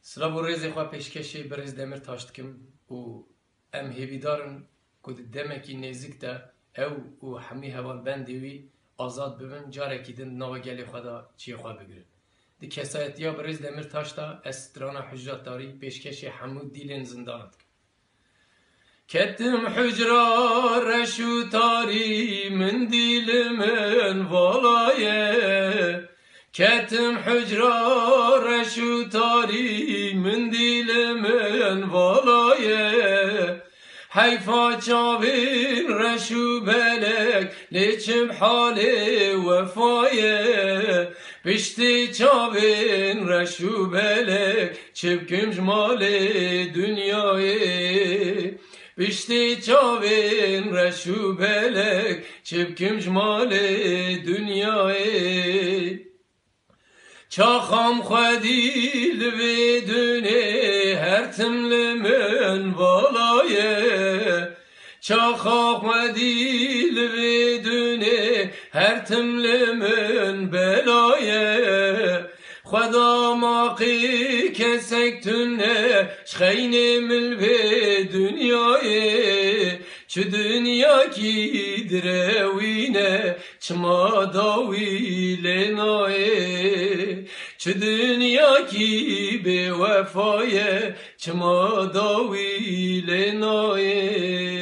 سلام و ریزی خواه پیشکشی بریز دمر تاشت کم و ام هیویدارن کود دمکی نزیک ده او همی هوان بندیوی آزاد ببن جاره کی دن نوا گلی خدا چی خواه بگیرن دی کسایتیا بریز دمر تاشتا استرانا حجرات داری پیشکشی حمود دیلین زندانت کتم حجرا رشو تاری من دیل من والایه کتم حجرا رشو تاری من دیل من والایه حیفا چاوین رشو بلک لیچم حال وفایه پشتی چاوین رشو بلک چبکم جمال دنیای پشتی چاوین رشو بلک چبکم جمال دنیای چاخام خدیل بدونه هر تمل من بالایه چاخام خدیل بدونه هر تمل من بلایه خدا ماقی کسک تونه شخین مل به دنیای چه دنیا کی دروینه چما داوی لنای چه دنیا کی به وفایه چما داوی لنای